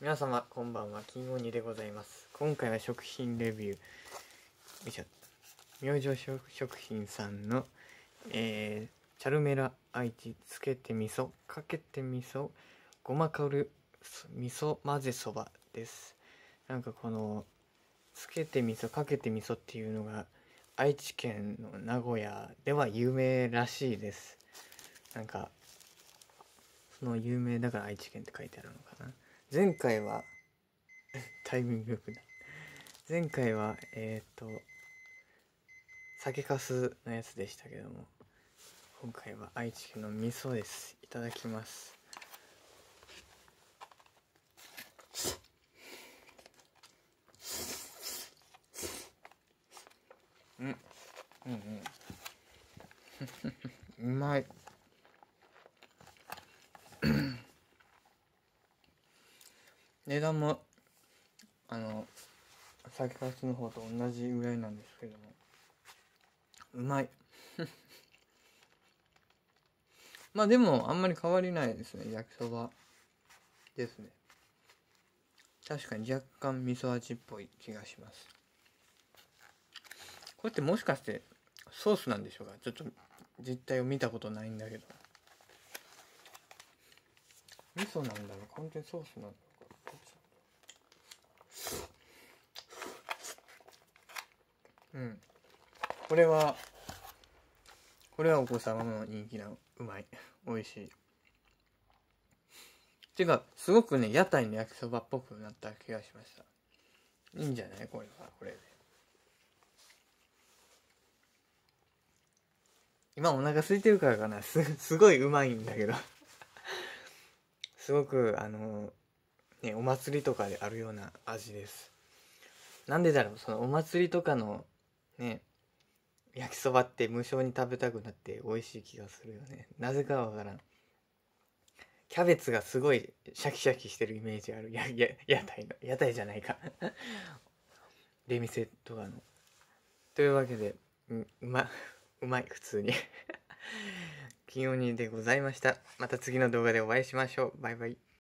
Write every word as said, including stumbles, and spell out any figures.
皆様こんばんは、金鬼でございます。今回は食品レビュー、よいしょ、明星食品さんの、えー、チャルメラ愛知つけて味噌かけて味噌ごまかる味噌混ぜそばです。なんかこのつけて味噌かけて味噌っていうのが愛知県の名古屋では有名らしいです。なんかその有名だから愛知県って書いてあるのかな。前回はタイミングよくない。前回はえっ、ー、と酒かすのやつでしたけども、今回は愛知県の味噌です。いただきます。うんうんうんうまい値段もあの酒かすの方と同じぐらいなんですけども、うまいまあでもあんまり変わりないですね。焼きそばですね。確かに若干味噌味っぽい気がします。これってもしかしてソースなんでしょうか。ちょっと実態を見たことないんだけど、味噌なんだろう、完全ソースなんだろうか。うんこれはこれはお子様の人気な、うまい、美味しい。てかすごくね、屋台の焼きそばっぽくなった気がしました。いいんじゃない、これはこれで。今お腹空いてるからかな、すすごいうまいんだけどすごくあのね、お祭りとかであるような味です。なんでだろう、そのお祭りとかのね焼きそばって無性に食べたくなって美味しい気がするよね。なぜかわからん。キャベツがすごいシャキシャキしてるイメージある。やや屋台の屋台じゃないか出店とかの。というわけで、ううまうまい、普通に金鬼でございました。また次の動画でお会いしましょう。バイバイ。